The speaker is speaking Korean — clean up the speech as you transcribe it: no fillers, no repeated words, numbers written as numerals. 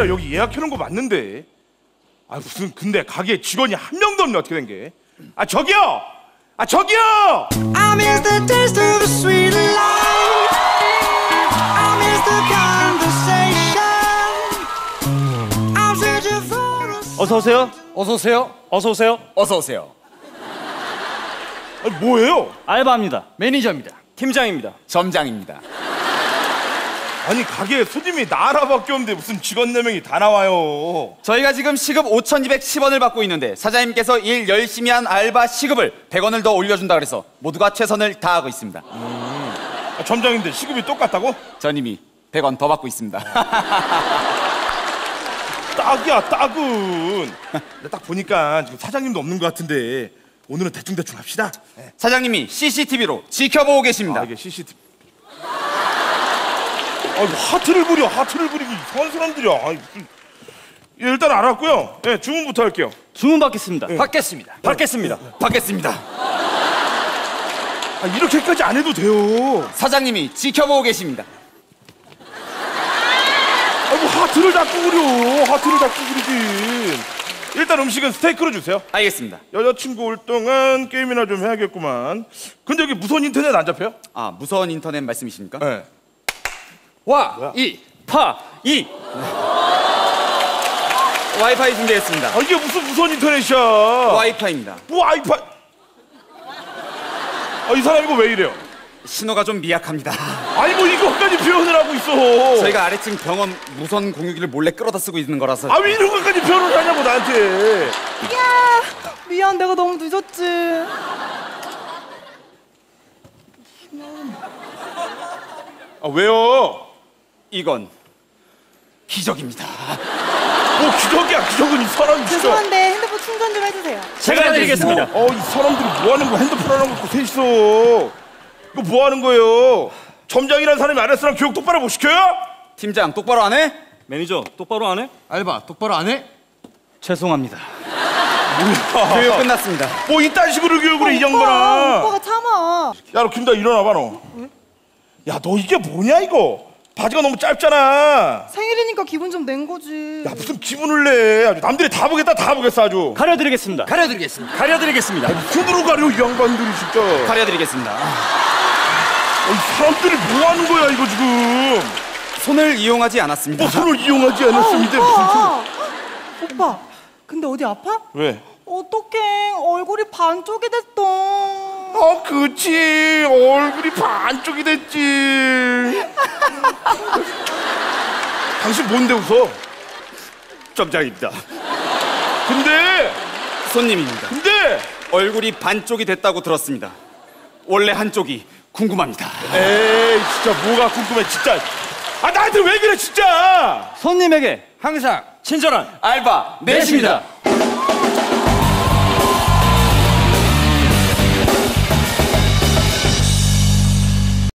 진짜 여기 예약해놓은 거 맞는데. 아 무슨 근데 가게에 직원이 한 명도 없네. 어떻게 된 게? 아 저기요! 아 저기요! I miss the taste of a sweet life. I miss the conversation. I'm searching for a... 어서 오세요. 어서 오세요. 어서 오세요. 어서 오세요. 아니 뭐예요? 알바입니다. 매니저입니다. 팀장입니다. 점장입니다. 아니 가게에 손님이 나 하나밖에 없는데 무슨 직원 4명이 다 나와요. 저희가 지금 시급 5,210원을 받고 있는데 사장님께서 일 열심히 한 알바 시급을 100원을 더 올려준다 그래서 모두가 최선을 다하고 있습니다. 아, 점장인데 시급이 똑같다고? 전 이미 100원 더 받고 있습니다. 딱이야 딱은. 근데 딱 보니까 지금 사장님도 없는 것 같은데 오늘은 대충 합시다. 사장님이 CCTV로 지켜보고 계십니다. 아 이게 CCTV. 아 하트를 부리기 이상한 사람들이야. 아이, 예, 일단 알았고요. 예, 주문부터 할게요. 주문 받겠습니다. 받겠습니다. 받겠습니다. 받겠습니다. 아, 이렇게까지 안 해도 돼요. 사장님이 지켜보고 계십니다. 아, 뭐 하트를 자꾸 그리긴. 일단 음식은 스테이크로 주세요. 알겠습니다. 여자친구 올 동안 게임이나 좀 해야겠구만. 근데 여기 무선 인터넷 안 잡혀요? 아, 무선 인터넷 말씀이십니까? 네. 와, 이, 파, 이. 와이파이 준비했습니다. 아 이게 무슨 무선 인터넷이야? 와이파이입니다. 뭐 와이파이? 아 이 사람 이거 왜 이래요? 신호가 좀 미약합니다. 아니 뭐 이거까지 표현을 하고 있어. 저희가 아래층 병원 무선 공유기를 몰래 끌어다 쓰고 있는 거라서. 아 왜 이런 것까지 표현을 하냐고 나한테. 야, 미안, 내가 너무 늦었지. 아 왜요? 이건 기적입니다. 뭐 기적이야. 기적은 이 사람이 진짜. 죄송한데 핸드폰 충전 좀 해주세요. 제가 해드리겠습니다. 이 사람들이 뭐 하는 거야? 핸드폰 하나 갖고 셋이서. 이거 뭐 하는 거예요? 점장이라는 사람이 아랫사람 교육 똑바로 못 시켜요? 팀장 똑바로 안 해? 매니저 똑바로 안 해? 알바 똑바로 안 해? 죄송합니다. 교육 끝났습니다. 뭐 이딴 식으로 교육을 해, 이 양반아. 오빠가 참아. 야, 너 김다 일어나봐 너. 왜? 야, 너 이게 뭐냐 이거? 바지가 너무 짧잖아. 생일이니까 기분 좀 낸 거지. 야, 무슨 기분을 내? 아주 남들이 다 보겠어 아주. 가려드리겠습니다. 가려드리겠습니다. 가려드리겠습니다. 손으로 가려 이 양반들이 진짜. 가려드리겠습니다. 이 사람들이 뭐 하는 거야 이거 지금? 손을 이용하지 않았습니다. 뭐 손을 이용하지 않았습니다. 무슨 손? 오빠, 근데 어디 아파? 왜? 어떡해, 얼굴이 반쪽이 됐어. 그치. 얼굴이 반쪽이 됐지. 당신 뭔데 웃어? 점장입니다. 근데 손님입니다. 얼굴이 반쪽이 됐다고 들었습니다. 원래 한쪽이 궁금합니다. 에이 진짜 뭐가 궁금해 진짜. 아 나한테 왜 그래 진짜. 손님에게 항상 친절한 알바 넷입니다.